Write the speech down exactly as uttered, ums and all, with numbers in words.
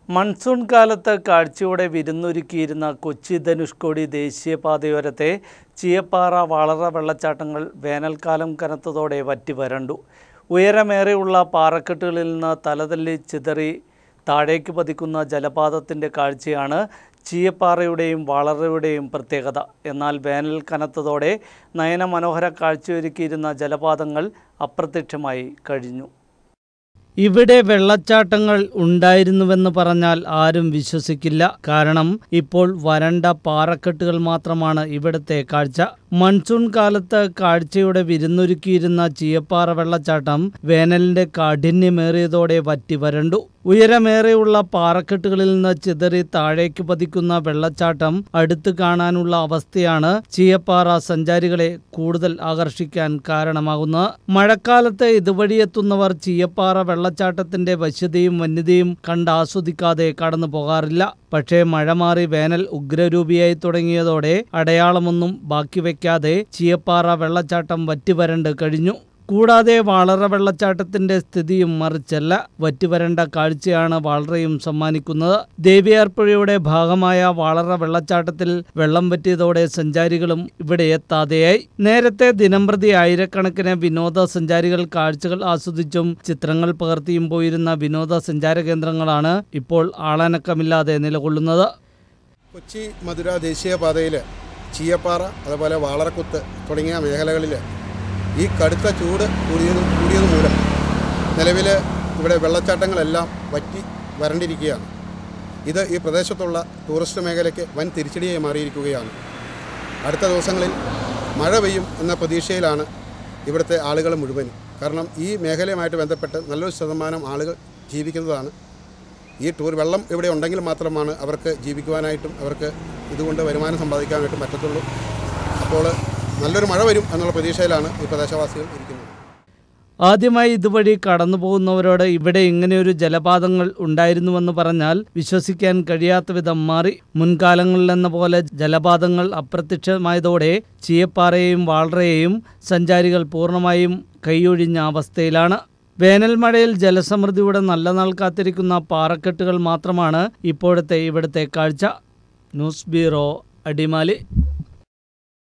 Monsoon കാലത്ത് കാഴ്ചയോടെ വിരുന്നൊരുക്കിയിരുന്ന കൊച്ചി ധനുഷ്കോടി ദേശീയപാതയോരത്തെ ചീയപ്പാറ വളറ വെള്ളച്ചാട്ടങ്ങൾ വേനൽക്കാലം കനത്തതോടെ വറ്റി വരണ്ടു. ഉയരമേറെയുള്ള പാറക്കെട്ടുകളിൽ നിന്ന് തലതല്ലി ചിതറി താഴേക്ക് പതിക്കുന്ന ജലപാതത്തിൻ്റെ കാഴ്ചയാണ് ചീയപ്പാറയുടെയും വളറയുടെയും പ്രത്യേകത. എന്നാൽ വേനൽ കനത്തതോടെ നയനമനോഹര കാഴ്ചയൊരുക്കിയിരുന്ന ജലപാതങ്ങൾ അപ്രത്യക്ഷമായി കഴിഞ്ഞു. ഇവിടെ വെള്ളച്ചാട്ടങ്ങൾ ഉണ്ടായിരുന്നുവെന്ന് പറഞ്ഞാൽ ആരും വിശ്വസിക്കില്ല. കാരണം ഇപ്പോൾ വരണ്ട പാറക്കെട്ടുകൾ മാത്രമാണ് ഇവിടുത്തെ കാഴ്ച. മൺസൂൺ കാലത്ത് കാഴ്ചയുടെ വിരുന്നൊരുക്കിയിരുന്ന ചീയപ്പാറ വെള്ളച്ചാട്ടം വേനലിന്റെ കാഠിന്യമേറിയതോടെ വറ്റി വരണ്ടു. ഉയരമേറെയുള്ള പാറക്കെട്ടുകളിൽ നിന്ന് ചിതറി താഴേക്ക് പതിക്കുന്ന വെള്ളച്ചാട്ടം അടുത്ത് കാണാനുള്ള അവസ്ഥയാണ് ചീയപ്പാറ സഞ്ചാരികളെ കൂടുതൽ ആകർഷിക്കാൻ കാരണമാകുന്നത്. മഴക്കാലത്ത് ഇതുവഴിയെത്തുന്നവർ ചീയപ്പാറ വെള്ളച്ചാട്ടത്തിന്റെ വശ്യതയും വന്യതയും കണ്ടാസ്വദിക്കാതെ കടന്നു പോകാറില്ല. പക്ഷേ മഴ മാറി വേനൽ ഉഗ്രരൂപിയായി തുടങ്ങിയതോടെ അടയാളമൊന്നും ബാക്കി വയ്ക്കാതെ ചീയപ്പാറ വെള്ളച്ചാട്ടം വറ്റിവരണ്ട് കഴിഞ്ഞു. കൂടാതെ വളറ വെള്ളച്ചാട്ടത്തിന്റെ സ്ഥിതിയും മറിച്ചല്ല. വറ്റിവരണ്ട കാഴ്ചയാണ് വളറയും സമ്മാനിക്കുന്നത്. ദേവിയാർപ്പുഴയുടെ ഭാഗമായ വളറ വെള്ളച്ചാട്ടത്തിൽ വെള്ളം വറ്റിയതോടെ സഞ്ചാരികളും ഇവിടെ എത്താതെയായി. നേരത്തെ ദിനംപ്രതി ആയിരക്കണക്കിന് വിനോദസഞ്ചാരികൾ കാഴ്ചകൾ ആസ്വദിച്ചും ചിത്രങ്ങൾ പകർത്തിയും പോയിരുന്ന വിനോദസഞ്ചാര കേന്ദ്രങ്ങളാണ് ഇപ്പോൾ ആളനക്കമില്ലാതെ നിലകൊള്ളുന്നത്. കൊച്ചി മധുര ദേശീയപാതയിൽ ചീയപ്പാറ അതുപോലെ വാളറക്കുത്ത് തുടങ്ങിയ മേഖലകളിൽ ഈ കടുത്ത ചൂട് കൂടിയത് കൂടിയത് മൂലം നിലവിൽ ഇവിടെ വെള്ളച്ചാട്ടങ്ങളെല്ലാം വറ്റി വരണ്ടിരിക്കുകയാണ്. ഇത് ഈ പ്രദേശത്തുള്ള ടൂറിസ്റ്റ് മേഖലയ്ക്ക് വൻ തിരിച്ചടിയായി മാറിയിരിക്കുകയാണ്. അടുത്ത ദിവസങ്ങളിൽ മഴ പെയ്യും എന്ന പ്രതീക്ഷയിലാണ് ഇവിടുത്തെ ആളുകൾ മുഴുവനും. കാരണം ഈ മേഖലയുമായിട്ട് ബന്ധപ്പെട്ട് നല്ലൊരു ശതമാനം ആളുകൾ ജീവിക്കുന്നതാണ്. ഈ ടൂർ വെള്ളം ഇവിടെ ഉണ്ടെങ്കിൽ മാത്രമാണ് അവർക്ക് ജീവിക്കുവാനായിട്ടും അവർക്ക് ഇതുകൊണ്ട് വരുമാനം സമ്പാദിക്കാനായിട്ടും പറ്റത്തുള്ളൂ. അപ്പോൾ നല്ലൊരു മഴ വരും എന്നുള്ള പ്രതീക്ഷയിലാണ് ഈ പ്രദേശവാസികൾ ഇരിക്കുന്നത്. ആദ്യമായി ഇതുവഴി കടന്നു പോകുന്നവരോട് ഇവിടെ ഇങ്ങനെയൊരു ജലപാതങ്ങൾ ഉണ്ടായിരുന്നുവെന്ന് പറഞ്ഞാൽ വിശ്വസിക്കാൻ കഴിയാത്ത വിധം മാറി. മുൻകാലങ്ങളിലെന്ന പോലെ ജലപാതങ്ങൾ അപ്രത്യക്ഷമായതോടെ ചീയപ്പാറയെയും വാളറയെയും സഞ്ചാരികൾ പൂർണ്ണമായും കൈയൊഴിഞ്ഞ അവസ്ഥയിലാണ്. വേനൽ മഴയിൽ ജലസമൃദ്ധിയുടെ നല്ല നാൾ കാത്തിരിക്കുന്ന പാറക്കെട്ടുകൾ മാത്രമാണ് ഇപ്പോഴത്തെ ഇവിടുത്തെ കാഴ്ച. News bureau, Adimali.